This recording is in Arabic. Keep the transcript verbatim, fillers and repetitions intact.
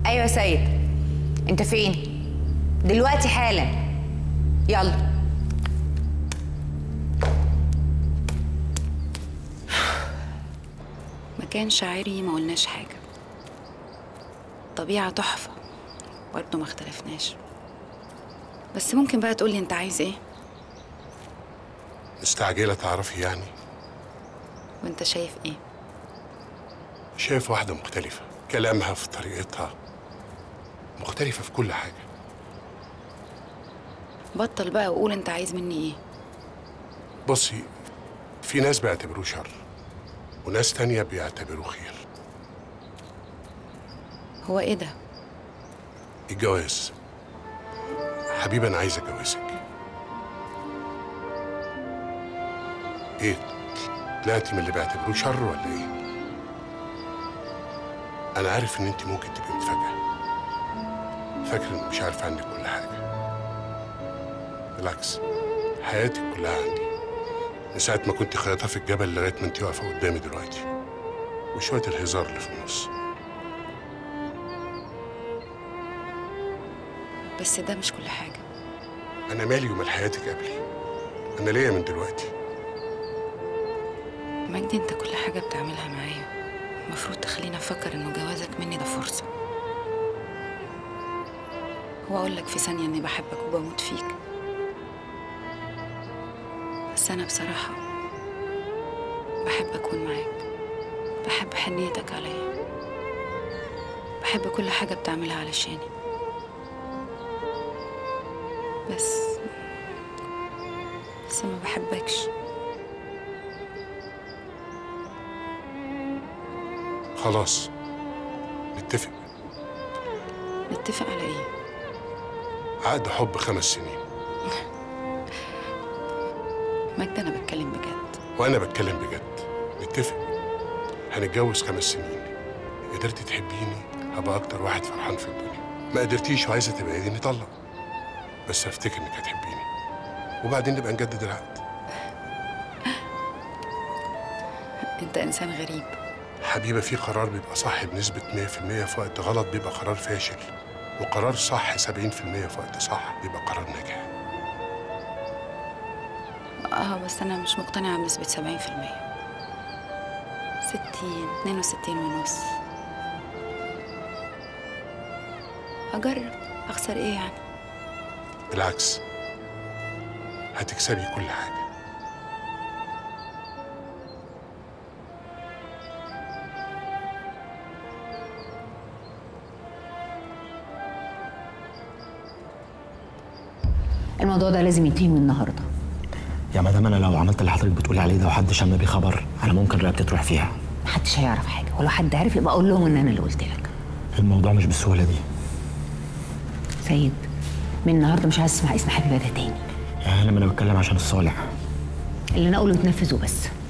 ايوه يا سيد، انت فين؟ دلوقتي حالا، يلا. مكان شاعري ما قلناش حاجة، طبيعة تحفة برضه ما اختلفناش، بس ممكن بقى تقولي انت عايز ايه؟ مستعجلة تعرفي يعني؟ وانت شايف ايه؟ شايف واحدة مختلفة، كلامها في طريقتها مختلفة في كل حاجة. بطل بقى وقول انت عايز مني ايه؟ بصي، في ناس بيعتبروه شر وناس تانية بيعتبروه خير. هو ايه ده؟ الجواز. حبيبي انا عايز اتجوزك. ايه، طلعتي من اللي بيعتبروه شر ولا ايه؟ انا عارف ان انت ممكن تبقي متفاجئة، فاكرة اني مش عارف عنك كل حاجة. بالعكس، حياتك كلها عندي، من ساعة ما كنت خياطة في الجبل لغاية ما انت واقفة قدامي دلوقتي، وشوية الهزار اللي في النص. بس ده مش كل حاجة. أنا مالي ومال حياتك قبلي، أنا ليا من دلوقتي. مجدي، انت كل حاجة بتعملها معايا المفروض تخليني أفكر إنه جوازك مني ده فرصة. هو أقول لك في ثانية إني بحبك وبموت فيك، بس أنا بصراحة بحب أكون معاك، بحب حنيتك عليا، بحب كل حاجة بتعملها علشاني، بس بس ما بحبكش. خلاص نتفق. نتفق على ايه؟ عقد حب خمس سنين. مجدي انا بتكلم بجد. وانا بتكلم بجد. نتفق، هنتجوز خمس سنين. قدرتي تحبيني هبقى اكتر واحد فرحان في الدنيا، ما قدرتيش وعايزه تبعديني نطلق، بس افتكر انك هتحبيني وبعدين نبقى نجدد العقد. انت انسان غريب حبيبه. في قرار بيبقى صح بنسبه مية في المية، في وقت غلط بيبقى قرار فاشل، وقرار صح سبعين في المية في وقت صح بيبقى قرار ناجح. اه بس انا مش مقتنعه بنسبه سبعين في المية. ستين، اتنين وستين ونص. اجرب، اخسر ايه يعني؟ بالعكس، هتكسبي كل حاجه. الموضوع ده لازم ينتهي من النهارده. يا مدام انا لو عملت اللي حضرتك بتقولي عليه ده وحد شم بيه خبر، انا ممكن رقبتي تروح فيها. محدش هيعرف حاجه، ولو حد عرف يبقى اقول لهم ان انا اللي قلت لك. الموضوع مش بالسهوله دي. سيد، من النهارده مش عايز اسمع اسم حبيبه ده تاني. يا هانم انا بتكلم عشان الصالح. اللي انا اقوله تنفذه بس.